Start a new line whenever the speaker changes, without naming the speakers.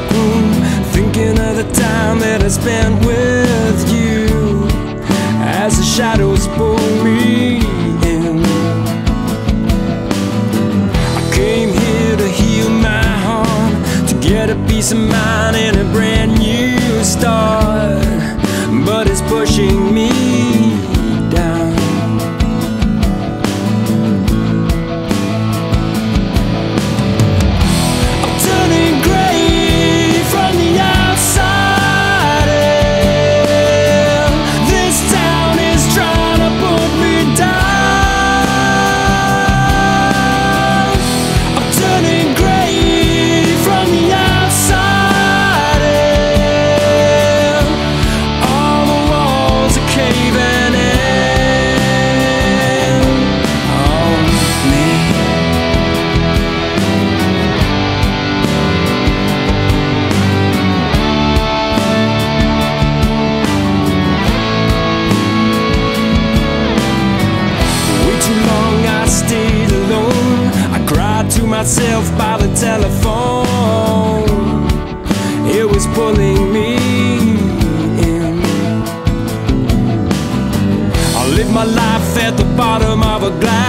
dark room, thinking of the time that I spent with you, as the shadows pull me in. I came here to heal my heart, to get a peace of mind and a brand new start, but it's pushing me down. I'm turning gray from the outside in. This town is trying to put me down. I'm turning gray from the outside in. All the walls are caving in on me. Way too long I stayed alone. I cried to myself by the telephone. It was pulling me in. I live my life at the bottom of a glass